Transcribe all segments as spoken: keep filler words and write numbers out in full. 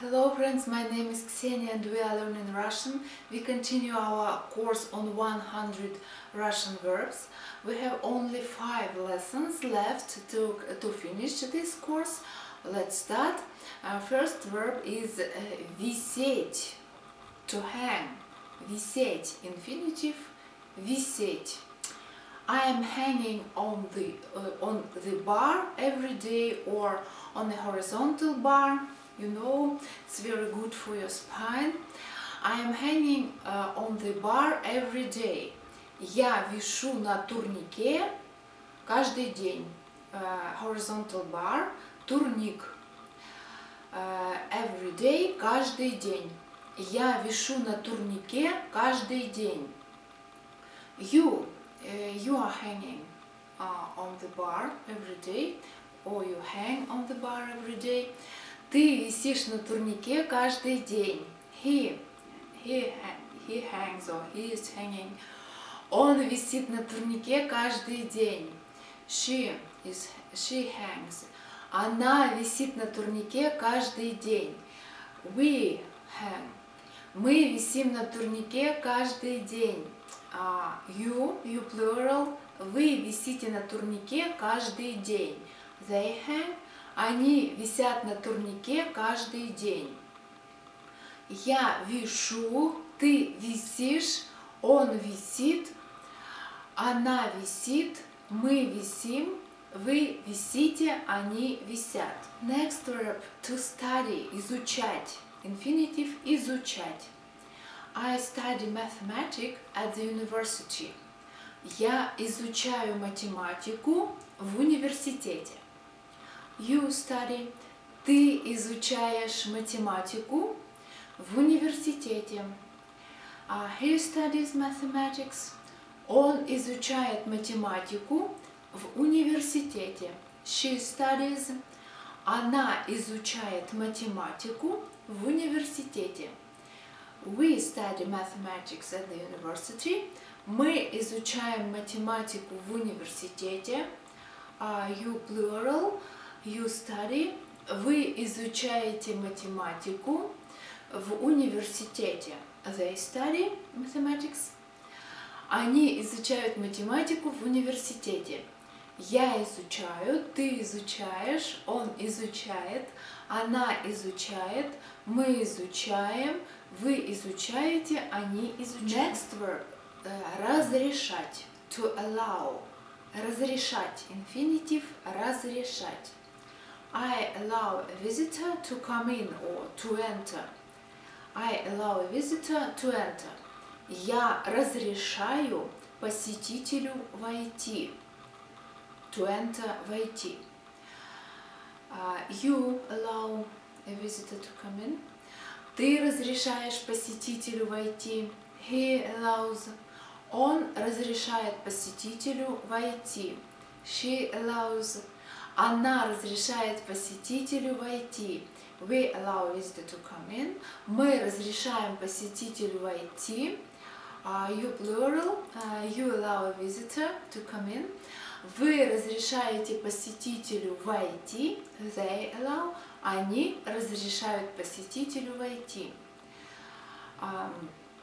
Hello friends, my name is Ksenia and we are learning Russian. We continue our course on one hundred Russian verbs. We have only five lessons left to, to finish this course. Let's start. Our first verb is uh, висеть, to hang. Висеть, infinitive, висеть. I am hanging on the, uh, on the bar every day or on a horizontal bar. You know, it's very good for your spine. I am hanging uh, on the bar every day. Я вишу на турнике каждый день. Uh, horizontal bar, турник. Uh, every day, каждый день. Я вишу на турнике каждый день. You, uh, you are hanging uh, on the bar every day, or you hang on the bar every day. Ты висишь на турнике каждый день. He, he, he hangs or he is hanging. Он висит на турнике каждый день. She, is, she hangs. Она висит на турнике каждый день. We hang. Мы висим на турнике каждый день. Uh, you, you plural. Вы висите на турнике каждый день. They hang. Они висят на турнике каждый день. Я вишу, ты висишь, он висит, она висит, мы висим, вы висите, они висят. Next verb, to study, изучать. Infinitive, изучать. I study mathematics at the university. Я изучаю математику в университете. You study. Ты изучаешь математику в университете. Uh, he studies mathematics. Он изучает математику в университете. She studies. Она изучает математику в университете. We study mathematics at the university. Мы изучаем математику в университете. Uh, you plural. You study. Вы изучаете математику в университете. They study mathematics. Они изучают математику в университете. Я изучаю, ты изучаешь, он изучает, она изучает, мы изучаем, вы изучаете, они изучают. Next verb. Разрешать. To allow. Разрешать. Infinitive. Разрешать. I allow a visitor to come in or to enter. I allow a visitor to enter. Я разрешаю посетителю войти. To enter, войти. Uh, you allow a visitor to come in. Ты разрешаешь посетителю войти. He allows. Он разрешает посетителю войти. She allows. Она разрешает посетителю войти. We allow visitor to come in. Мы разрешаем посетителю войти. Uh, you plural. Uh, you allow a visitor to come in. Вы разрешаете посетителю войти. They allow. Они разрешают посетителю войти. Um,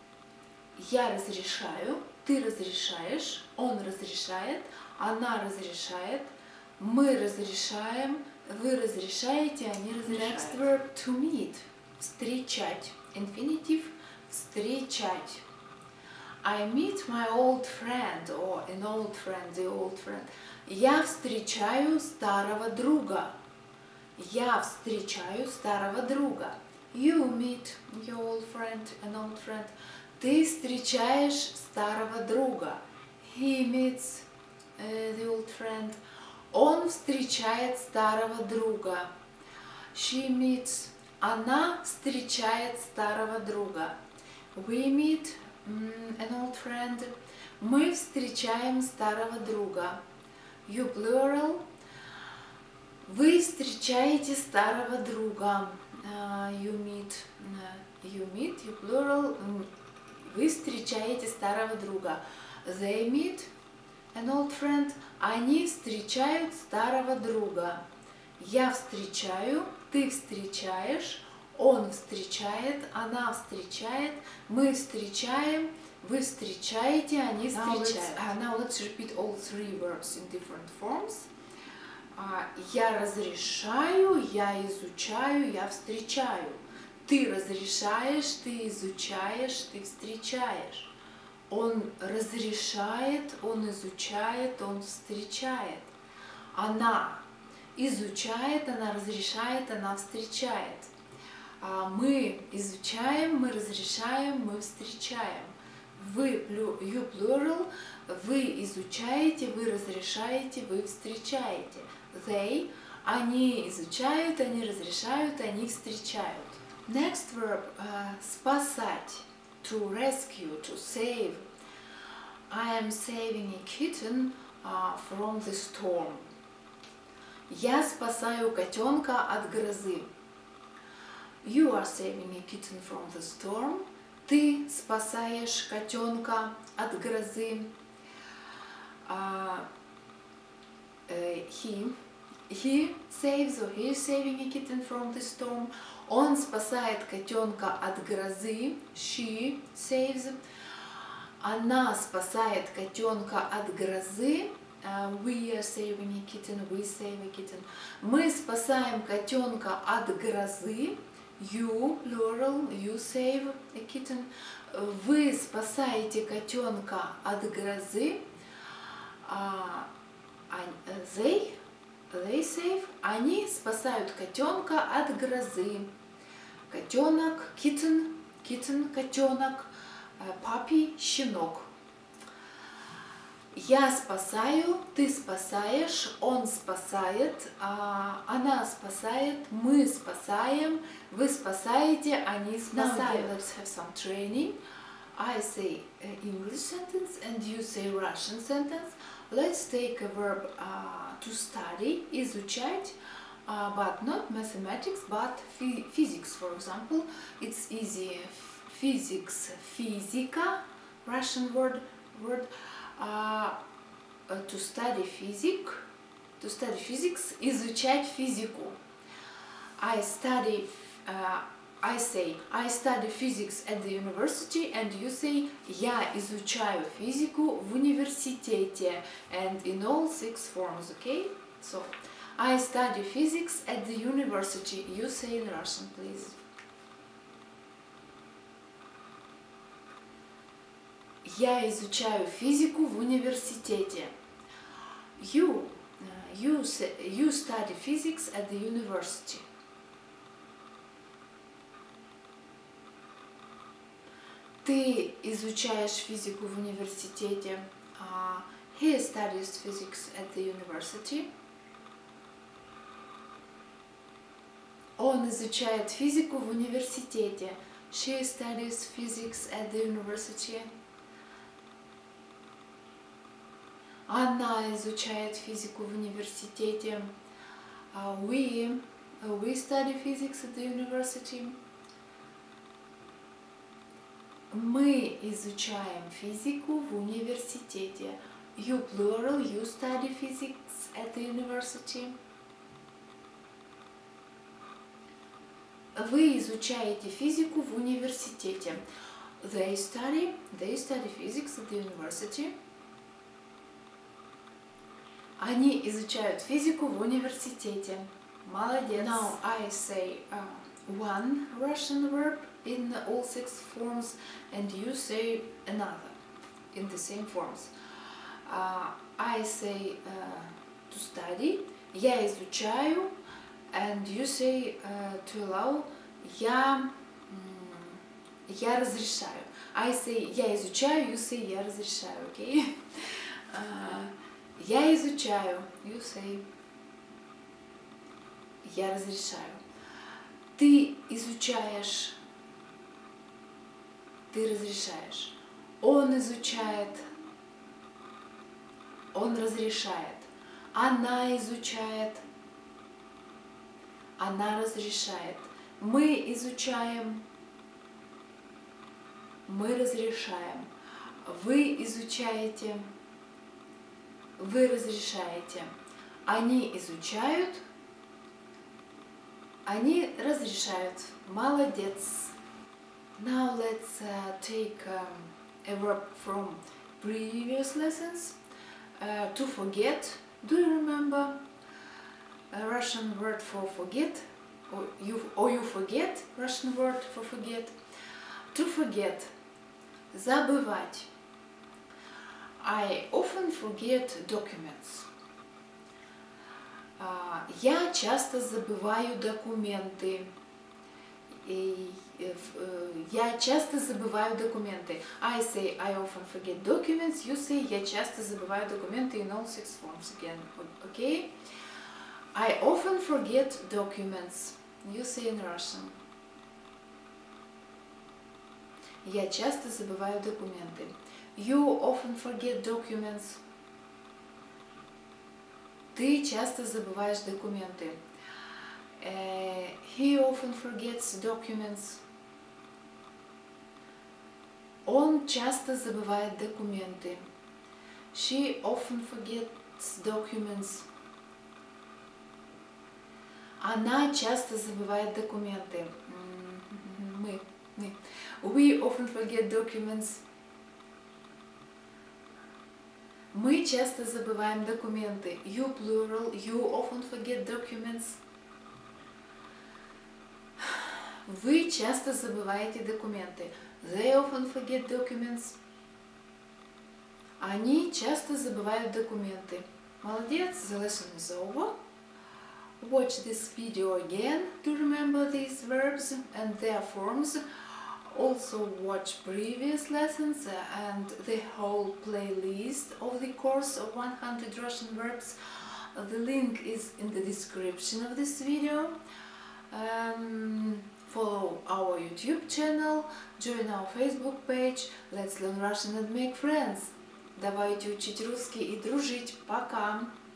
я разрешаю. Ты разрешаешь. Он разрешает. Она разрешает. Мы разрешаем, вы разрешаете, они разрешают. Next verb, to meet. Встречать. Infinitive. Встречать. I meet my old friend or an old friend, the old friend. Я встречаю старого друга. Я встречаю старого друга. You meet your old friend, an old friend. Ты встречаешь старого друга. He meets uh, the old friend. Он встречает старого друга. She meets. Она встречает старого друга. We meet mm, an old friend. Мы встречаем старого друга. You plural. Вы встречаете старого друга. Uh, you meet. Uh, you meet. You plural. Вы встречаете старого друга. They meet an old friend. Они встречают старого друга. Я встречаю, ты встречаешь, Он встречает, она встречает, мы встречаем, вы встречаете, они встречают. Now let's, uh, now let's repeat all three verbs in different forms. Uh, я разрешаю, я изучаю, я встречаю. Ты разрешаешь, ты изучаешь, ты встречаешь. Он разрешает, он изучает, он встречает. Она изучает, она разрешает, она встречает. Мы изучаем, мы разрешаем, мы встречаем. Вы, you plural, вы изучаете, вы разрешаете, вы встречаете. They, они изучают, они разрешают, они встречают. Next verb, uh, спасать, to rescue, to save. I am saving a kitten uh, from the storm. Я спасаю котенка от грозы. You are saving a kitten from the storm. Ты спасаешь котенка от грозы. Uh, uh, he, he saves or he is saving a kitten from the storm. Он спасает котенка от грозы. She saves. Она спасает котенка от грозы. Uh, we are saving a kitten. We save a kitten. Мы спасаем котенка от грозы. You, plural, you save a kitten. Вы спасаете котенка от грозы. Uh, they, they save. Они спасают котенка от грозы. Котенок, kitten, kitten, котенок, puppy, щенок. Я спасаю, ты спасаешь, он спасает, она спасает, мы спасаем, вы спасаете, они спасают. Now, let's have some training. I say English sentence and you say Russian sentence. Let's take a verb uh, to study, изучать, uh, but not mathematics, but physics, for example. It's easy. Physics, физика, Russian word, word. Uh, uh, to study physics, to study physics, изучать физику. I study, uh, I say, I study physics at the university, and you say, я изучаю физику в университете, and in all six forms, okay? So, I study physics at the university. You say in Russian, please. Я изучаю физику в университете. You, uh, you, you study physics at the university. Ты изучаешь физику в университете. Uh, he studies physics at the university. Он изучает физику в университете. She studies physics at the university. Она изучает физику в университете. Uh, we, uh, we study physics at the university. Мы изучаем физику в университете. You, plural, you study physics at the university. Вы изучаете физику в университете. They study, they study physics at the university. Они изучают физику в университете. Молодец. Now I say uh, one Russian verb in all six forms, and you say another in the same forms. Uh, I say uh, to study. Я изучаю, and you say uh, to allow. Я, я разрешаю. I say я изучаю, you say я разрешаю, okay? Uh, Я изучаю, you say, я разрешаю. Ты изучаешь, ты разрешаешь. Он изучает, он разрешает. Она изучает, она разрешает. Мы изучаем, мы разрешаем. Вы изучаете, вы разрешаете. Они изучают, Они разрешают. Молодец. Now let's uh, take um, a verb from previous lessons. Uh, to forget. Do you remember a Russian word for forget? Or you, or you forget Russian word for forget? To forget. Забывать. I often forget documents. Uh, я часто забываю документы. И, uh, я часто забываю документы. I say I often forget documents. You say я часто забываю документы in all six forms again. Okay? I often forget documents. You say in Russian. Я часто забываю документы. You often forget documents. Ты часто забываешь документы. Uh, he often forgets documents. Он часто забывает документы. She often forgets documents. Она часто забывает документы. Мы, мы. We often forget documents. Мы часто забываем документы. You plural. You often forget documents. Вы часто забываете документы. They often forget documents. Они часто забывают документы. Молодец. The lesson is over. Watch this video again to remember these verbs and their forms. Also watch previous lessons and the whole playlist of the course of one hundred Russian verbs. The link is in the description of this video. Um, follow our YouTube channel, join our Facebook page. Let's learn Russian and make friends. Давайте учить русский и дружить. Пока!